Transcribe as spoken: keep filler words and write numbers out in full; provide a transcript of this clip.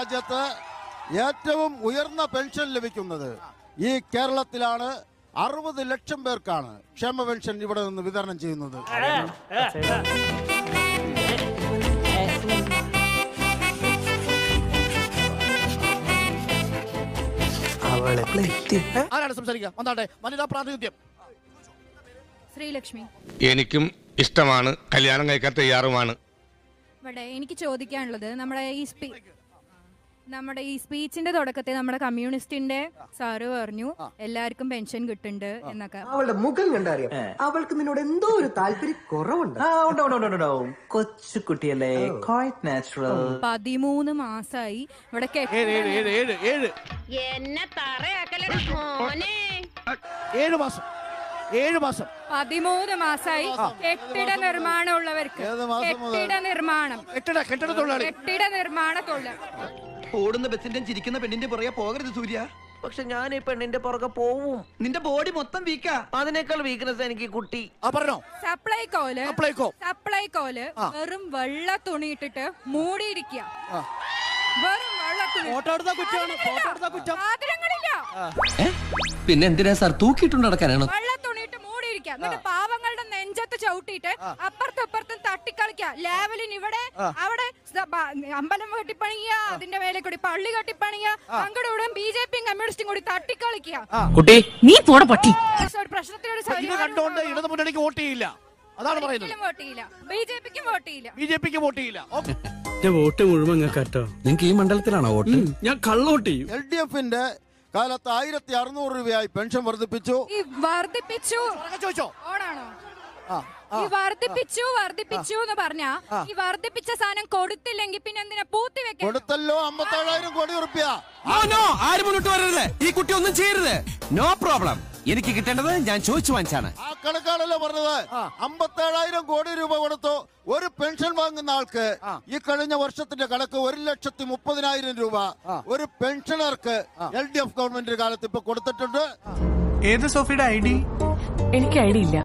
രാജ്യത്ത് ഏറ്റവും ഉയർന്ന പെൻഷൻ ലഭിക്കുന്നത് ഈ കേരളത്തിലാണ്. അറുപത് ലക്ഷം പേർക്കാണ് ക്ഷേമ പെൻഷൻ ഇവിടെ നിന്ന് വിതരണം ചെയ്യുന്നത്. ആരാണ് സംസാരിക്കുക? വന്നാട്ടെ, വനിതാ പ്രാതിനിധ്യം. ശ്രീലക്ഷ്മി. എനിക്കും ഇഷ്ടമാണ്, കല്യാണം കഴിക്കാൻ തയ്യാറുമാണ്. ഇവിടെ എനിക്ക് ചോദിക്കാനുള്ളത്, നമ്മുടെ ഈ സ്പീ നമ്മുടെ ഈ സ്പീച്ചിന്റെ തുടക്കത്തിൽ നമ്മുടെ കമ്മ്യൂണിസ്റ്റിന്റെ സാറ് പറഞ്ഞു എല്ലാവർക്കും പെൻഷൻ കിട്ടുന്നുണ്ട് എന്നൊക്കെ. അവളുടെ മുഖം കണ്ടറിയാം അവൾക്ക് നിന്നോട് എന്തോ ഒരു താല്പര്യം കുറവുണ്ട്. കൊച്ചുകുട്ടിയല്ലേ, നാച്ചുറൽ. പതിമൂന്ന് മാസായി ഇവിടെ ഏഴ് മാസം ഏഴ് മാസം പതിമൂന്ന് മാസായി കെട്ടിട നിർമ്മാണം ഉള്ളവർക്ക് കെട്ടിട നിർമ്മാണം കെട്ടിട കെട്ടിട തൊഴിലാളി കെട്ടിട നിർമ്മാണ തൊഴിലാളി ഓടുന്ന ബസിന്റെ ചിരിക്കുന്ന പെണ്ണിന്റെ പുറകെ പോകരുത് സൂര്യ. പക്ഷെ ഞാൻ ഈ പെണ്ണിന്റെ പുറകെ പോവും. നിന്റെ ബോഡി മൊത്തം വീക്കാ. അതിനേക്കാൾ വീക്ക്നെസ് എനിക്ക് കുട്ടി. പറഞ്ഞോ. സപ്ലൈകോല് സപ്ലൈകോല് വെറും വെള്ള തുണി ഇട്ടിട്ട് മൂടിയിരിക്കുക. വെറും വെള്ള തുണി. സാധനങ്ങളില്ല. പിന്നെ എന്തിനാ സാർ തൂക്കിയിട്ടുണ്ട് നടക്കാനാണ്? വെള്ള തുണിയിട്ട് മൂടിയിരിക്കുക. എന്നിട്ട് പാവങ്ങളുടെ നെഞ്ചത്ത് ചവിട്ടിയിട്ട് അപ്പുറത്തും അപ്പുറത്തും തട്ടിക്കളിക്കുക. ലെവലിന് ഇവിടെ അവിടെ അമ്പലം കെട്ടിപ്പണിയ, അതിന്റെ മേലെ കൂടി പള്ളി കെട്ടിപ്പണിയ, അങ്ങോട്ടും ഇവിടെ ബി ജെ പിയും കമ്മ്യൂണിസ്റ്റും കൂടി തട്ടിക്കളിക്കുക. കുട്ടി നീ പോട പട്ടി. പ്രശ്നത്തിനൊരു കണ്ടുകൊണ്ട് ഇടതു മുന്നണിക്ക് വോട്ട് ചെയ്യില്ല, അതാണ് പറയുന്നത്. വോട്ട് ചെയ്യില്ല, ബി ജെ പിക്കും വോട്ട് ചെയ്യില്ല, ബി ജെ പിക്ക് വോട്ട് ചെയ്യില്ല. വോട്ട് മുഴുവൻ കേട്ടോ. നിങ്ങൾക്ക് ഈ മണ്ഡലത്തിലാണോ വോട്ട്? ഞാൻ കള്ളോട്ട് ചെയ്യും. എൽ ഡി എഫിന്റെ കാലത്ത് ആയിരത്തി അറുന്നൂറ് രൂപയായി പെൻഷൻ വർദ്ധിപ്പിച്ചു. ഈ വർദ്ധിപ്പിച്ചു ഓണാണോ? ഈ വർദ്ധിപ്പിച്ചു വർദ്ധിപ്പിച്ചു എന്ന് പറഞ്ഞാ ഈ വർദ്ധിപ്പിച്ച സാധനം കൊടുത്തില്ലെങ്കിൽ പിന്നെ എന്തിനാ പൂത്തി വെക്കാൻ? കൊടുത്തല്ലോ അമ്പത്തേഴായിരം കോടി റുപ്യ. ആരും മുന്നോട്ട് വരരുത്, ഈ കുട്ടി ഒന്നും ചെയ്യരുത്. നോ പ്രോബ്ലം, എനിക്ക് കിട്ടേണ്ടത് ഞാൻ ചോദിച്ചു വാങ്ങിച്ചാണ്. ആ കണക്കാണല്ലോ പറഞ്ഞത്. അമ്പത്തേഴായിരം കോടി രൂപ കൊടുത്തു ഒരു പെൻഷൻ വാങ്ങുന്ന ആൾക്ക്. ഈ കഴിഞ്ഞ വർഷത്തിന്റെ കണക്ക് ഒരു ലക്ഷത്തി മുപ്പതിനായിരം രൂപ ഒരു പെൻഷനർക്ക് എൽ ഡി എഫ് ഗവൺമെന്റ് കാലത്ത് ഇപ്പൊ കൊടുത്തിട്ടുണ്ട്. ഏത് സോഫിയുടെ ഐ ഡി? എനിക്ക് ഐ ഡി ഇല്ല.